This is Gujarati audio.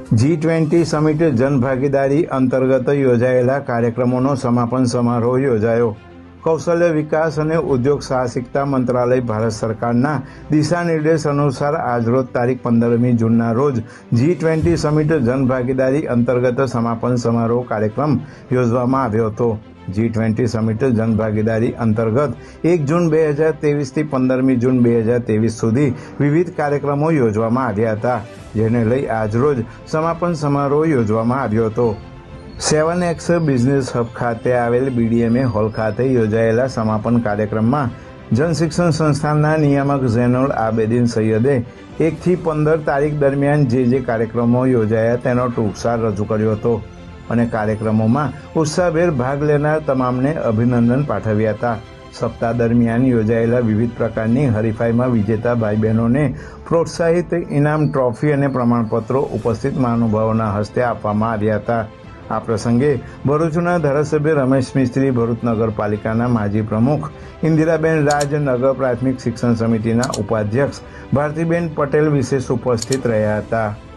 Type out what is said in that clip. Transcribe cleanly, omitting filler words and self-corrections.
G20 સમિટ જનભાગીદારી અંતર્ગત યોજાયેલા કાર્યક્રમોનો સમાપન સમારોહ યોજાયો। કૌશલ્ય વિકાસ અને ઉદ્યોગ સાહસિકતા મંત્રાલય ભારત સરકારના દિશા નિર્દેશ અનુસાર આજરોજ તારીખ 15મી જૂનના રોજ G20 સમિટ જનભાગીદારી અંતર્ગત સમાપન સમારોહ કાર્યક્રમ યોજવામાં આવ્યો હતો। G20 સમિટ જનભાગીદારી અંતર્ગત 1 જૂન 2023 થી 15મી જૂન 2023 સુધી વિવિધ કાર્યક્રમો યોજવામાં આવ્યા હતા, જેને લઈ આજરોજ સમાપન સમારોહ યોજવામાં આવ્યો હતો। 7X બિઝનેસ હબ ખાતે આવેલ BDMA હોલ ખાતે યોજાયેલા સમાપન કાર્યક્રમમાં જનશિક્ષણ સંસ્થાનના નિયામક ઝૈનુલ આબેદીન સૈયદે 1 થી 15 તારીખ દરમિયાન જે કાર્યક્રમો યોજાયા તેનો ટૂંકસાર રજૂ કર્યો હતો અને કાર્યક્રમોમાં ઉત્સાહભેર ભાગ લેનાર તમામને અભિનંદન પાઠવ્યા હતા। સપ્તાહ દરમિયાન યોજાયેલા વિવિધ પ્રકારની હરીફાઈમાં વિજેતા ભાઈ બહેનોને પ્રોત્સાહિત ઇનામ, ટ્રોફી અને પ્રમાણપત્રો ઉપસ્થિત મહાનુભાવોના હસ્તે આપવામાં આવ્યા હતા। આ પ્રસંગે ભરૂચના ધારાસભ્ય રમેશ મિસ્ત્રી, ભરૂચ નગરપાલિકાના માજી પ્રમુખ ઇન્દિરાબેન રાજ, નગર પ્રાથમિક શિક્ષણ સમિતિના ઉપાધ્યક્ષ ભારતીબેન પટેલ વિશેષ ઉપસ્થિત રહ્યા હતા।